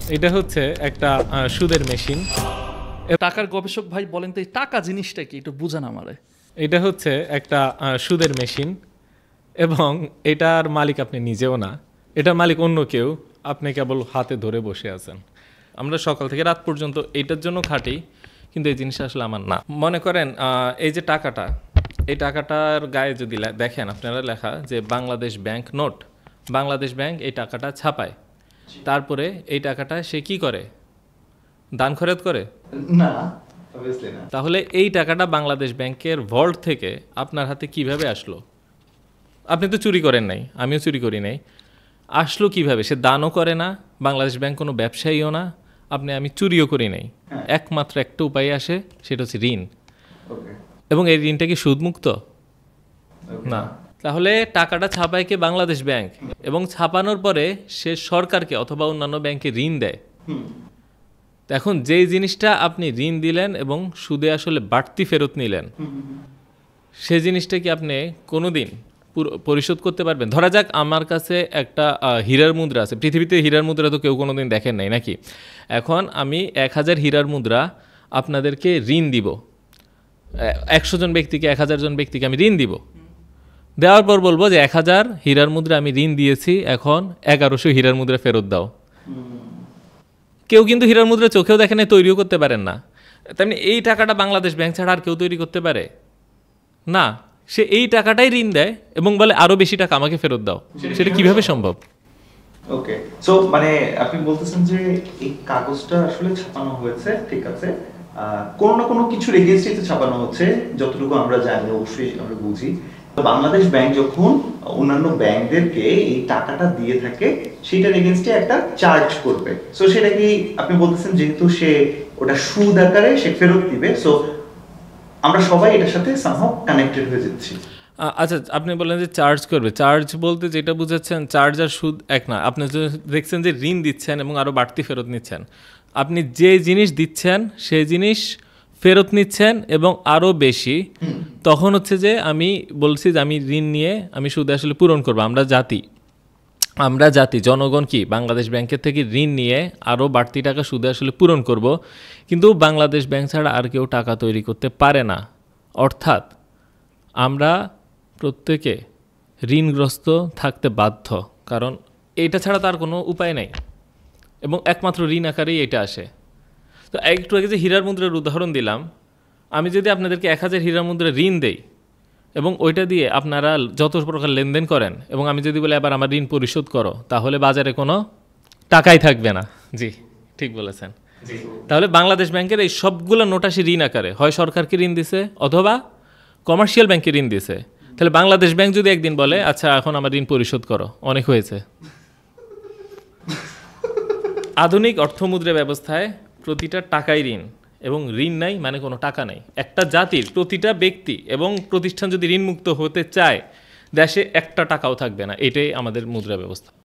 এটা হচ্ছে একটা সুদের মেশিন। টাকার গবেষক ভাই বলেন তো এই টাকা জিনিসটা কি একটু বুঝান আমারে। এটা হচ্ছে একটা সুদের মেশিন এবং এটার মালিক আপনি নিজেও না, এটার মালিক অন্য কেউ, আপনি কেবল হাতে ধরে বসে আছেন। আমরা সকাল থেকে রাত পর্যন্ত এইটার জন্য খাটি, কিন্তু এই জিনিসটা আসলে আমার না। মনে করেন এই যে টাকাটা, এই টাকাটার গায়ে যদি দেখেন আপনারা লেখা যে Bangladesh bank note, Bangladesh bank এই টাকাটা ছাপায়, তারপরে এই টাকাটা সে কি করে, দান খরচ করে না। তাহলে এই টাকাটা বাংলাদেশ ব্যাংকের ভল্ট থেকে আপনার হাতে কিভাবে আসলো? আপনি তো চুরি করেন নাই, আমিও চুরি করি নাই, আসলো কিভাবে? সে দানও করে না, বাংলাদেশ ব্যাংক কোনো ব্যবসায়ীও না, আমি চুরিও করি নাই। একমাত্র একটা উপায় আসে, সেটা হচ্ছে ঋণ। এবং এই ঋণটা কি সুদমুক্ত? না। তাহলে টাকাটা ছাপায় কে? বাংলাদেশ ব্যাংক। এবং ছাপানোর পরে সে সরকারকে অথবা অন্যান্য ব্যাংকে ঋণ দেয়। এখন যেই জিনিসটা আপনি ঋণ দিলেন এবং সুদে আসলে বাড়তি ফেরত নিলেন, সেই জিনিসটা কি আপনি কোনোদিন পরিশোধ করতে পারবেন? ধরা যাক আমার কাছে একটা হীরার মুদ্রা আছে। পৃথিবীতে হীরার মুদ্রা তো কেউ কোনোদিন দেখেন নাই, নাকি? এখন আমি 1000 হীরার মুদ্রা আপনাদেরকে ঋণ দিব, 100 জন ব্যক্তিকে, 1000 জন ব্যক্তিকে আমি ঋণ দিব। দেওয়ার পর বলবো যে 1000 হীরার মুদ্রা আমি ঋণ দিয়েছি, এখন 1100 হীরার মুদ্রা ফেরত দাও। কেউ কিন্তু হীরার মুদ্রা চোখেও দেখেন, তৈরিও করতে পারেন না। তেমনি এই টাকাটা বাংলাদেশ ব্যাংক ছাড়া আর কেউ তৈরি করতে পারে না। সে এই টাকাটাই ঋণ দেয় এবং বলে আরো বেশি টাকা আমাকে ফেরত দাও। সেটা কিভাবে সম্ভব? ওকে, সো মানে আপনি বলতেছেন যে এই কাগজটা আসলে ছাপানো হয়েছে, ঠিক আছে, কোনো না কোনো কিছুর এগেইনস্টে ছাপানো হচ্ছে, যতটুকু আমরা জানি, অবশ্যই আমরা বুঝি। বাংলাদেশ ব্যাংক যখন অন্যান্য ব্যাংকদেরকে এই টাকাটা দিয়ে থাকে, সেটার এগেইনস্টে একটা চার্জ করবে। সো সেটা কি আপনি বলতেছেন, যেহেতু সে ওটা সুদ আকারে সে ফেরত দিবে, সো আমরা সবাই এটার সাথে সামহাউ কানেক্টেড হয়ে যাচ্ছি। আচ্ছা, আপনি বললেন যে চার্জ করবে। চার্জ বলতে যেটা বুঝাচ্ছেন, চার্জ আর সুদ এক না। আপনি দেখছেন যে ঋণ দিচ্ছেন এবং আরও বাড়তি ফেরত নিচ্ছেন। আপনি যে জিনিস দিচ্ছেন সেই জিনিস ফেরত নিচ্ছেন এবং আরও বেশি। তখন হচ্ছে যে আমি বলছি যে আমি ঋণ নিয়ে আমি সুদে আসলে পূরণ করবো। আমরা জাতি জনগণ কি বাংলাদেশ ব্যাংকের থেকে ঋণ নিয়ে আরও বাড়তি টাকা সুদে আসলে পূরণ করব। কিন্তু বাংলাদেশ ব্যাংক ছাড়া আর কেউ টাকা তৈরি করতে পারে না। অর্থাৎ আমরা প্রত্যেকে ঋণগ্রস্ত থাকতে বাধ্য, কারণ এইটা ছাড়া তার কোনো উপায় নেই এবং একমাত্র ঋণ আকারেই এটা আসে। তো একটু আগে যে হীরার মুদ্রার উদাহরণ দিলাম, আমি যদি আপনাদেরকে 1000 হীরার মুদ্রা ঋণ দেই এবং ওইটা দিয়ে আপনারা যত প্রকার লেনদেন করেন, এবং আমি যদি বলি এবার আমার ঋণ পরিশোধ করো, তাহলে বাজারে কোনো টাকাই থাকবে না। জি, ঠিক বলেছেন। তাহলে বাংলাদেশ ব্যাংকের এই সবগুলো নোট আসে ঋণ আকারে, হয় সরকারকে ঋণ দিছে অথবা কমার্শিয়াল ব্যাংকে ঋণ দিছে। তাহলে বাংলাদেশ ব্যাংক যদি একদিন বলে আচ্ছা এখন আমার ঋণ পরিশোধ করো, অনেক হয়েছে। আধুনিক অর্থমুদ্রা ব্যবস্থায় প্রতিটা টাকাই ঋণ, এবং ঋণ নাই মানে কোনো টাকা নাই। একটা জাতির প্রতিটা ব্যক্তি এবং প্রতিষ্ঠান যদি ঋণমুক্ত হতে চায়, দেশে একটা টাকাও থাকবে না। এটাই আমাদের মুদ্রা ব্যবস্থা।